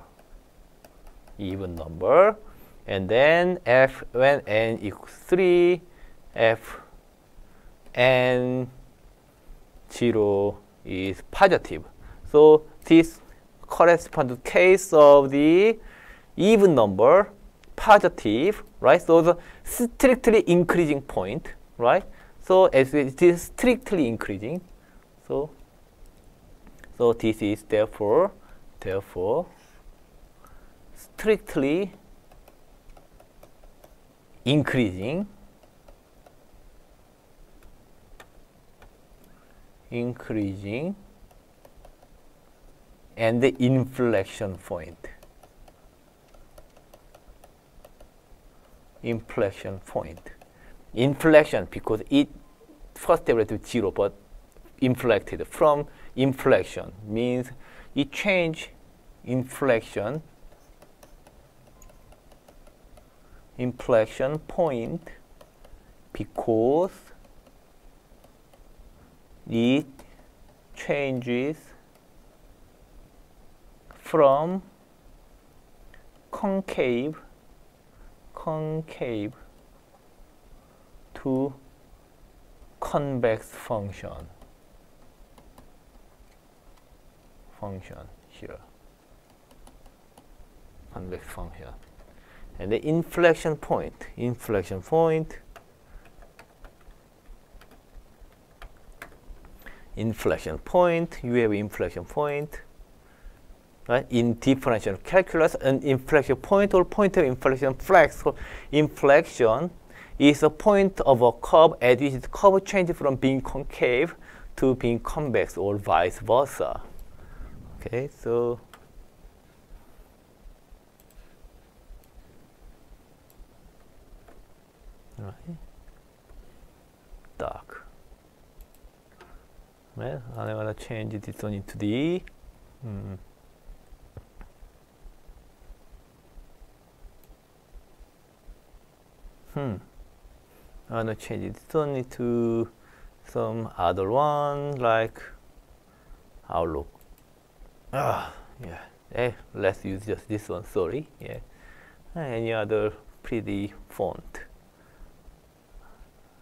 And then f when n equals 3, f n 0 is positive. So this corresponds to the case of the even number, positive, right? So the strictly increasing point, right? So as it is strictly increasing, so this is therefore strictly increasing and the inflection point. Inflection because it first derivative 0, but inflected from inflection means it change inflection point because it changes from concave to convex function here, convex function, and the inflection point, you have inflection point, right? In differential calculus, an inflection point or point of inflection flex. So inflection is a point of a curve at which the curve changes from being concave to being convex or vice versa. Okay, so right, dark. Well, I'm gonna change this one into the I'm gonna change this one into some other one like Outlook. Let's use just this one. Sorry. Any other pretty font?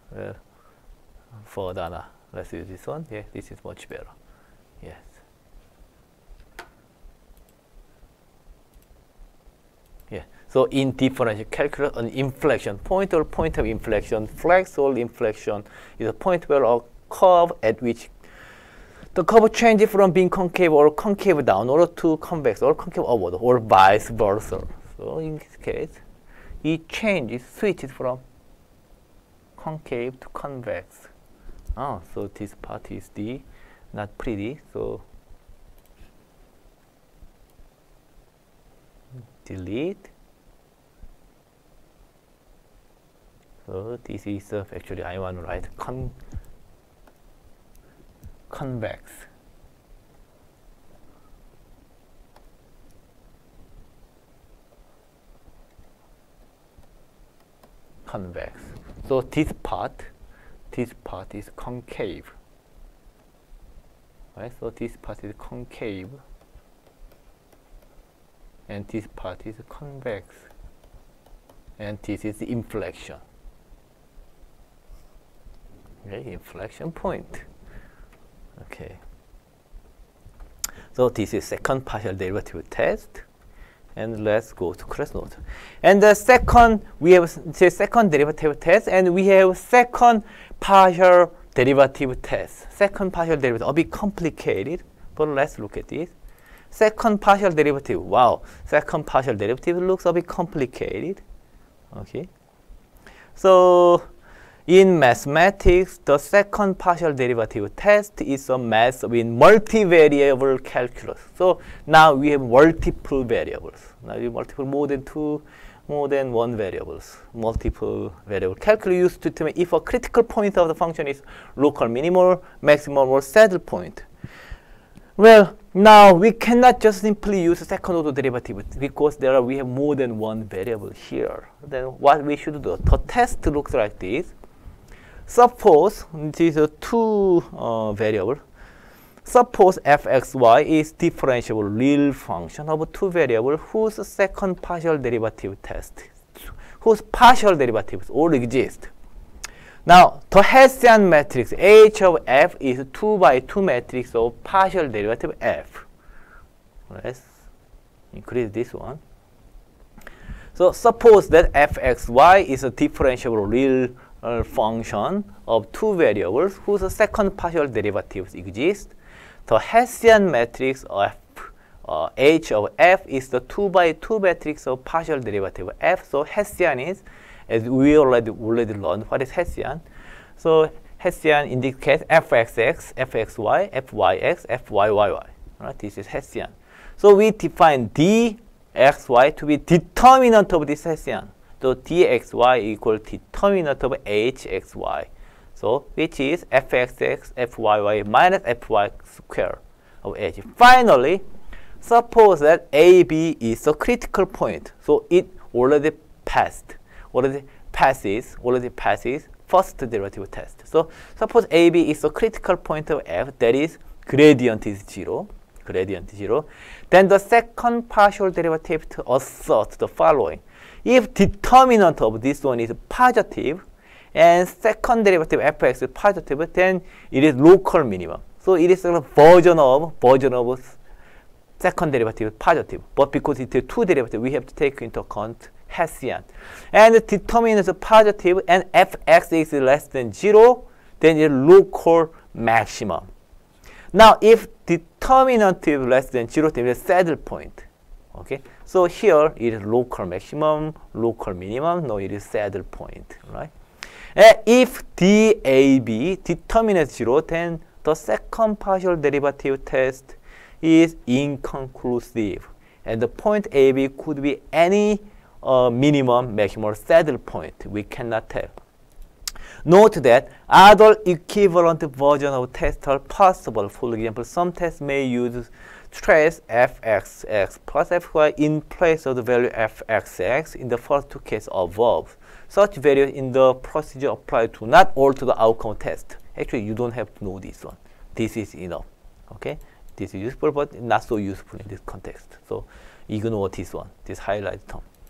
further now. Let's use this one. Yeah, this is much better. Yes. Yeah. So in differential calculus, an inflection point or point of inflection, flex or inflection is a point where a curve at which the curve changes from being concave or concave downward to convex or concave upward or vice versa. So in this case, it changes, switches from concave to convex. Oh, so this part is not pretty. So delete. So this is actually I want to write convex. Convex. So this part is concave. Right? So this part is concave, and this part is convex, and this is inflection. Okay, inflection point. Okay. So this is second partial derivative test. And let's go to class note. And the second, we have the second derivative test, and we have second partial derivative test. Second partial derivative, a bit complicated, but let's look at this. Second partial derivative, wow, second partial derivative looks a bit complicated. Okay. So in mathematics, the second partial derivative test is a math with multivariable calculus. So now we have multiple variables. Now we have more than one variables. Multiple variable calculus used to determine if a critical point of the function is local minimum, maximum, or saddle point. Well, now we cannot just simply use second order derivative because we have more than one variable here. Then what we should do? The test looks like this. Suppose these are two variables. Suppose fxy is differentiable real function of two variables whose second partial derivative test, whose partial derivatives all exist. Now, the Hessian matrix H of f is 2 by 2 matrix of partial derivative f. Let's increase this one. So suppose that fxy is a differentiable real function of two variables whose second partial derivatives exist. The Hessian matrix of H of f is the 2 by 2 matrix of partial derivative f. So Hessian is, as we already learned, what is Hessian? So Hessian in this case fxx, fxy, fyx, fyy. Right? This is Hessian. So we define dxy to be determinant of this Hessian. So dxy equal determinant of hxy. So which is fxx, fyy minus fy square of h. Finally, suppose that AB is a critical point. So it already passes first derivative test. So suppose AB is a critical point of f, that is gradient is 0. Then the second partial derivative asserts the following. If determinant of this one is positive and second derivative fx is positive, then it is local minimum. So it is a version of second derivative positive. But because it is two derivatives, we have to take into account Hessian. And the determinant is positive and fx is less than 0, then it is local maximum. Now, if determinant is less than 0, then it is saddle point. Okay, so here it is local maximum, local minimum. No, it is saddle point, right? If DAB determinant 0, then the second partial derivative test is inconclusive, and the point AB could be any minimum, maximum, or saddle point. We cannot tell. Note that other equivalent versions of tests are possible. For example, some tests may use trace fxx plus fy in place of the value fxx in the first two cases above. Such values in the procedure apply to not alter the outcome test. Actually, you don't have to know this one. This is enough. Okay, this is useful, but not so useful in this context. So ignore this one, this highlight term.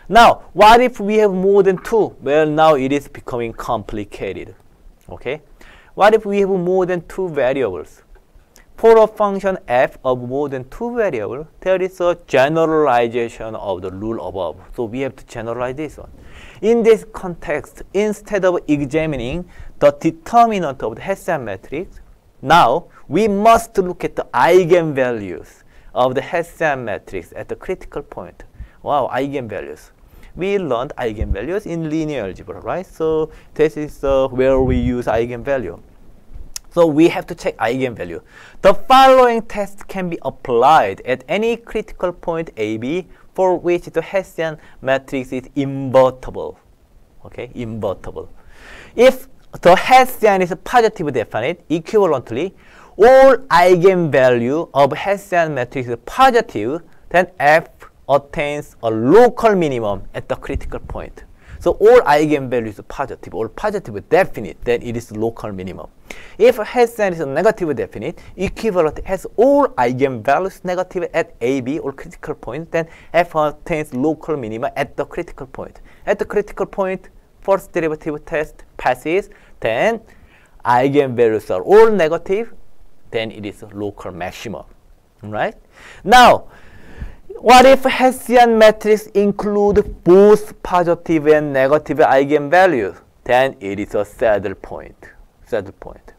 Now, what if we have more than 2? Well, now it is becoming complicated. Okay? What if we have more than 2 variables? For a function f of more than 2 variables, there is a generalization of the rule above. So we have to generalize this one. In this context, instead of examining the determinant of the Hessian matrix, now we must look at the eigenvalues of the Hessian matrix at the critical point. Wow, eigenvalues. We learned eigenvalues in linear algebra, right? So this is where we use eigenvalue. So we have to check eigenvalue. The following test can be applied at any critical point AB for which the Hessian matrix is invertible. Okay, invertible. If the Hessian is positive definite, equivalently, all eigenvalue of Hessian matrix is positive, then F attains a local minimum at the critical point. So all eigenvalues are positive, all positive definite, then it is local minimum. If Hessian is a negative definite, equivalent has all eigenvalues negative at AB or critical point, then F attains local minima at the critical point. At the critical point, first derivative test passes, then eigenvalues are all negative, then it is a local maximum. Right? Now, what if Hessian matrix include both positive and negative eigenvalues? Then it is a saddle point. Saddle point.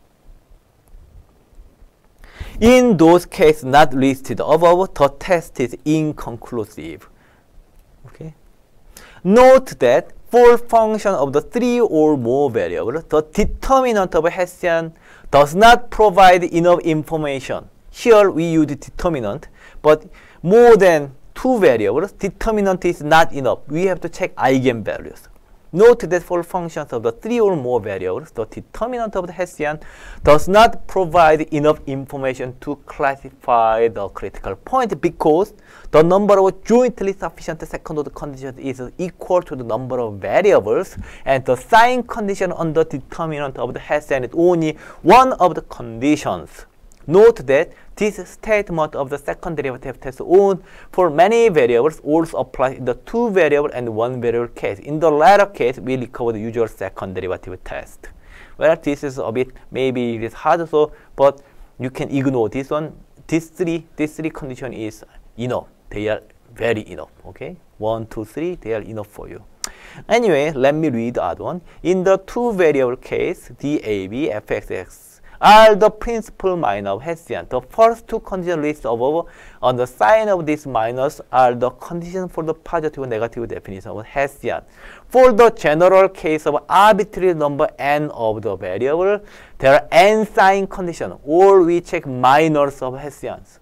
In those cases not listed above, the test is inconclusive. Okay. Note that for function of the 3 or more variables, the determinant of Hessian does not provide enough information. Here we use determinant, but more than 2 variables, determinant is not enough. We have to check eigenvalues. Note that for functions of the 3 or more variables, the determinant of the Hessian does not provide enough information to classify the critical point because the number of jointly sufficient second-order conditions is equal to the number of variables, and the sign condition on the determinant of the Hessian is only one of the conditions. Note that this statement of the second derivative test on for many variables also applies in the 2 variable and 1 variable case. In the latter case, we recover the usual second derivative test. Well, this is a bit, maybe it is hard, so, but you can ignore this one. These three condition is enough. They are very enough. Okay, 1, 2, 3, they are enough for you. Anyway, let me read the other one. In the 2 variable case, DAB, fxx are the principal minor of Hessian. The first 2 conditions listed above on the sign of this minus are the conditions for the positive and negative definition of Hessian. For the general case of arbitrary number n of the variable, there are n sign conditions, or we check minors of Hessians.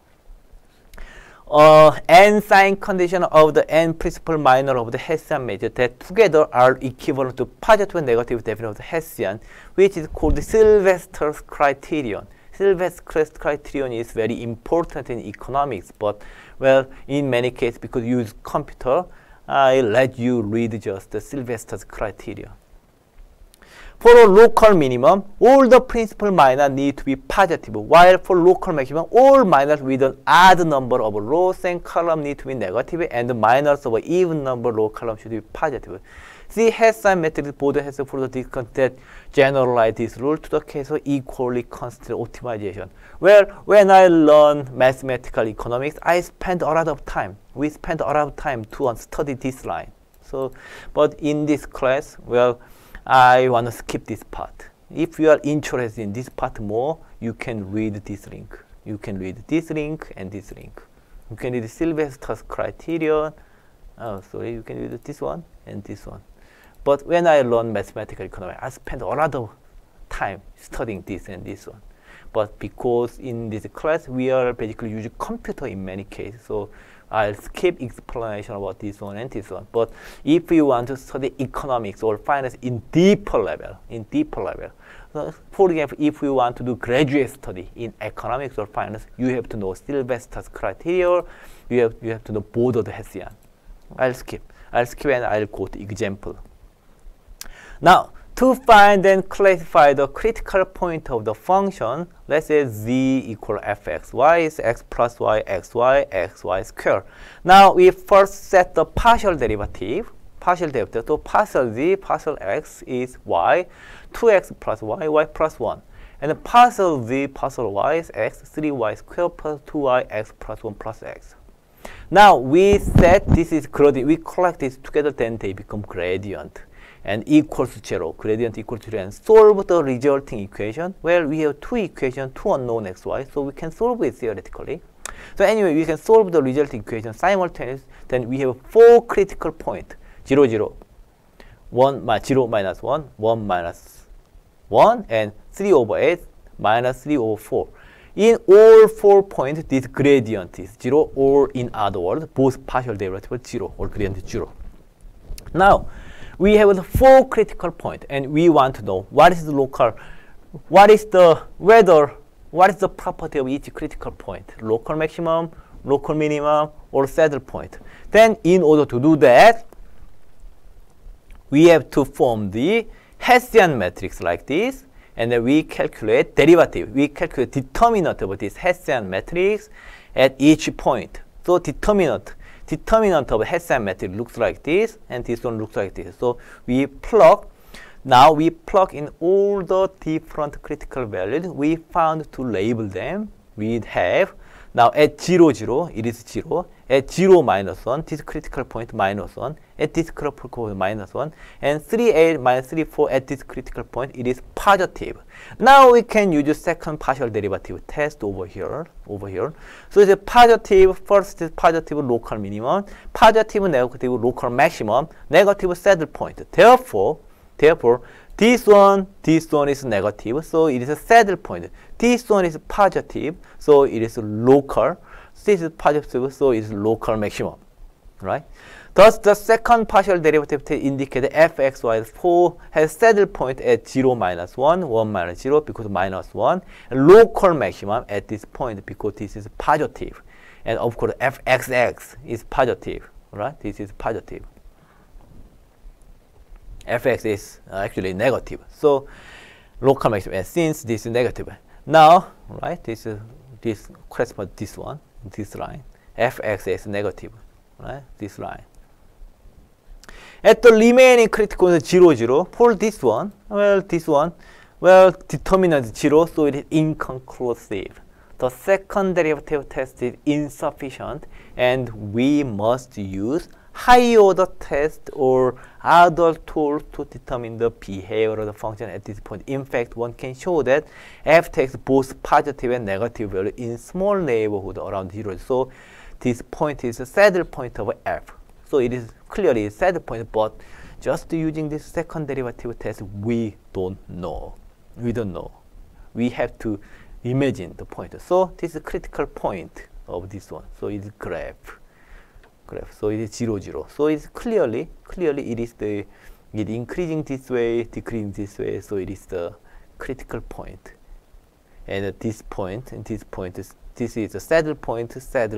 N sign condition of the n principal minor of the Hessian measure that together are equivalent to positive and negative definition of the Hessian, which is called the Sylvester's criterion. Sylvester's criterion is very important in economics, but well, in many cases, because you use computer, I let you read just the Sylvester's criterion. For a local minimum, all the principal minor need to be positive, while for local maximum, all minors with an odd number of rows and columns need to be negative, and the minors of an even number of row columns should be positive. See, Hessian matrix Bode has for the discount that generalize this rule to the case of equally constant optimization. Well, when I learn mathematical economics, I spend a lot of time. We spend a lot of time to study this line. So, but in this class, well, I want to skip this part. If you are interested in this part more, you can read this link. You can read this link and this link. You can read Sylvester's criterion. Oh, sorry, you can read this one and this one. But when I learn mathematical economics, I spend a lot of time studying this and this one. But because in this class, we are basically using computer in many cases, so I'll skip explanation about this one and this one. But if you want to study economics or finance in deeper level, so for example, if you want to do graduate study in economics or finance, you have to know Sylvester's criterion. You have to know Bode Hessian. I'll skip and I'll go to example. Now, To find and classify the critical point of the function, let's say z equal fxy is x plus y, xy square. Now we first set the partial derivative. So partial z, partial x is y, 2x plus y, y plus 1. And the partial z, partial y is x, 3y squared plus 2y, x plus 1 plus x. Now we set this is gradient. We collect this together, then they become gradient. And equals to 0, gradient equal to 0, and solve the resulting equation. Well, we have two equations, two unknown xy, so we can solve it theoretically. So anyway, we can solve the resulting equation simultaneously. Then we have four critical points: 0, 0, 1, 0 minus 1, 1 minus 1, and 3 over 8 minus 3 over 4. In all 4 points, this gradient is 0, or in other words, both partial derivatives 0, or gradient is 0. Now, we have the four critical points, and we want to know what is the local, what is the property of each critical point, local maximum, local minimum, or saddle point. Then, in order to do that, we have to form the Hessian matrix like this, and then we calculate derivative. We calculate determinant of this Hessian matrix at each point. So determinant of Hessian matrix looks like this, and this one looks like this. So we plug in all the different critical values. We found to label them. We have now at 0, 0, it is 0. At 0, minus 1, this critical point minus 1. At this critical point minus 1. And 3, 8, minus 3, 4 at this critical point, it is positive. Now we can use the second partial derivative test over here. So it's a positive, first is positive local minimum, positive negative local maximum, negative saddle point. Therefore, this one is negative, so it is a saddle point. This one is positive, so it is local. This is positive, so it is local maximum, right? Thus, the second partial derivative indicates fxy4 has saddle point at 0 minus 1, 1 minus 0 because minus 1, and local maximum at this point because this is positive. And of course, fxx is positive, right? This is positive. Fx is actually negative. So, local maximum, and since this is negative, now, right, this corresponds to this one, this line. Fx is negative, right, this line. At the remaining critical point 0, 0, for this one, determinant is 0, so it is inconclusive. The second derivative test is insufficient, and we must use higher order test or other tools to determine the behavior of the function at this point. In fact, one can show that f takes both positive and negative value in small neighborhood around 0. So this point is a saddle point of f. So it is clearly a saddle point, but just using this second derivative test, we don't know. We have to imagine the point. So this is a critical point of this one. So it's graph. So it is 0, 0. So it's clearly it is it increasing this way, decreasing this way. So it is the critical point. And at this point, this is a saddle point,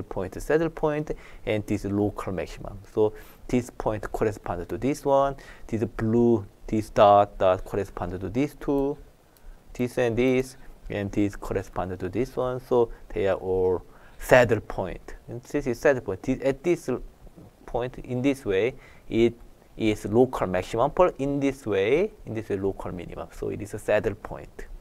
and this local maximum. So this point corresponds to this one. This blue, this dot corresponds to these two. This and this correspond to this one. So they are all saddle point. And this is saddle point. At this point, in this way, it is local maximum, but in this way, local minimum. So it is a saddle point.